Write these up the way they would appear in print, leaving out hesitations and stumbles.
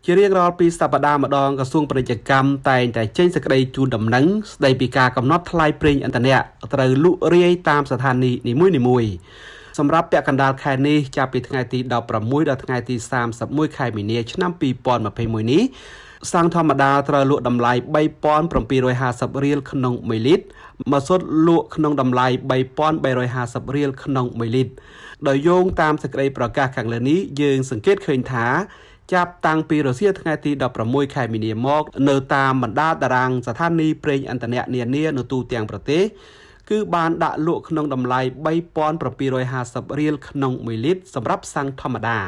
ជារៀងរាល់ពីសប្តាហ៍ម្ដងក្រសួងពាណិជ្ជកម្មតែងតែចេញសេចក្តីជូនដំណឹងស្តីពីការកំណត់ថ្លៃប្រេងឥន្ធនៈត្រូវលក់រាយតាមស្ថានីយ៍នីមួយៗសម្រាប់ពាក់កណ្ដាលខែនេះចាប់ពីថ្ងៃទី16ដល់ថ្ងៃទី31ខែមីនាឆ្នាំ2021នេះសាំងធម្មតាត្រូវលក់តម្លៃ3750រៀលក្នុង1លីត្រមកសុទ្ធលក់ក្នុងតម្លៃ3350រៀលក្នុង1លីត្រដោយយោងតាមសេចក្តីប្រកាសខាងលើនេះយើងសង្កេតឃើញថាចាប់តាំងពីរសៀលថ្ងៃទី16ខែមីនាមកនៅតាមបណ្ដាតារាងស្ថានីយ៍ប្រេងឥន្ធនៈនានានៅទូទាំងប្រទេសគឺបានដាក់លក់ក្នុងតម្លៃ3750រៀលក្នុង1លីត្រសម្រាប់សាំងធម្មតា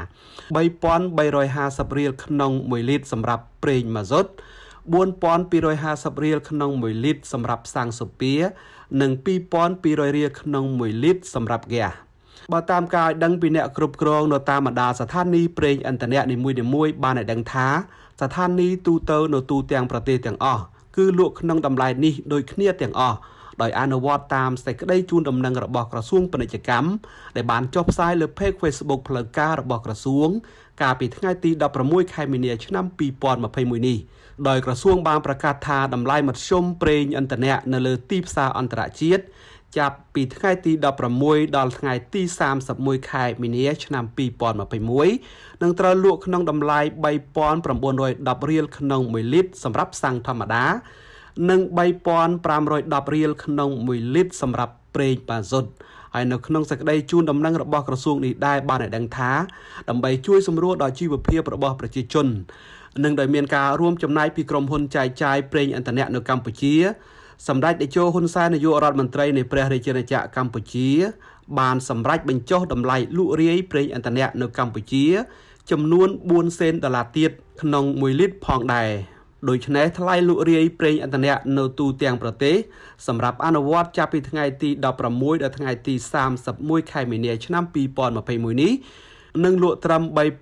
3350រៀលក្នុង1លីត្រសម្រាប់ប្រេងម៉ាស៊ូត4250រៀលក្នុង1លីត្រសម្រាប់សាំងសូពៀនិង2200រៀលក្នុង1លីត្រសម្រាប់ហ្គាសបើតាមការឲ្យដឹងពីអ្នកគ្រប់គ្រងនៅតាមបណ្ដាស្ថានីយ៍ប្រេងឥន្ធនៈនីមួយៗបានឲ្យដឹងថាស្ថានីយ៍ទូទៅនៅទូទាំងប្រទេសទាំងអស់គឺលក់ក្នុងតម្លៃនេះដូចគ្នាទាំងអស់ដោយអនុវត្តតាមសេចក្តីជូនដំណឹងរបស់ក្រសួងពាណិជ្ជកម្មដែលបានចុះផ្សាយលើ Page Facebook ផ្លូវការរបស់ក្រសួងកាលពីថ្ងៃទី16ខែមីនាឆ្នាំ2021នេះដោយក្រសួងបានប្រកាសថាតម្លៃមធ្យមប្រេងឥន្ធនៈនៅលើទីផ្សារអន្តរជាតិចាប់ពីថ្ងៃទី16ដល់ថ្ងៃទី31ខែមីនាឆ្នាំ2021នឹងត្រូវលក់ក្នុងតម្លៃ3910រៀលក្នុង1លីត្រសម្រាប់សាំងធម្មតានិង3510រៀលក្នុង1លីត្រសម្រាប់ប្រេងប៉ាស៊ុតហើយនៅក្នុងសេចក្តីជូនដំណឹងរបស់ក្រសួងនេះដែរបានឲ្យដឹងថាដើម្បីជួយសម្រួលដល់ជីវភាពរបស់ប្រជាជននិងដោយមានការរួមចំណែកពីក្រុមហ៊ុនចែកចាយប្រេងឥន្ធនៈនៅកម្ពុជាសម្ដេចតេជោហ៊ុនសែននាយករដ្ឋមន្ត្រីនៃព្រះរាជាណាចក្រកម្ពុជាបានសម្រេចបញ្ចុះតម្លៃលក់រាយប្រេងឥន្ធនៈនៅកម្ពុជាចំនួន4សេនដុល្លារទៀតក្នុង1លីត្រផងដែរដូច្នេះថ្លៃលក់រាយប្រេងឥន្ធនៈនៅទូទាំងប្រទេសសម្រាប់អនុវត្តចាប់ពីថ្ងៃទី16ដល់ថ្ងៃទី31ខែមីនាឆ្នាំ2021នេះនឹងលក់ត្រឹម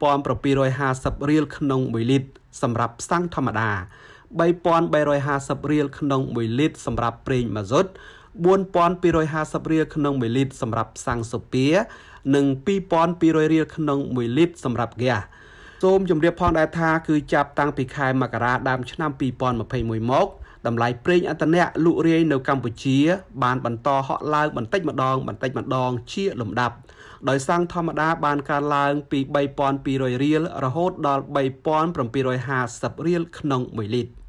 3750រៀលក្នុង1លីត្រសម្រាប់សាំងធម្មតា3350រៀលក្នុង1លីត្រសម្រាប់ប្រេងម៉ាស៊ូត4250រៀលក្នុង1លីត្រសម្រាប់សាំងសូពៀនិង2200រៀលក្នុង1លីត្រសម្រាប់ហ្គាសសូមជម្រាបផងដែរថាគឺចាប់តាំងពីខែមករាដើមឆ្នាំ2021មកតម្លៃប្រេងឥន្ធនៈលក់រាយនៅកម្ពុជាបានបន្តហក់ឡើងបន្តិចម្ដងជាលំដាប់ដោយសាំងធម្មតាបានកើនឡើងពី3200រៀលរហូតដល់3750រៀលក្នុង1លីត្រ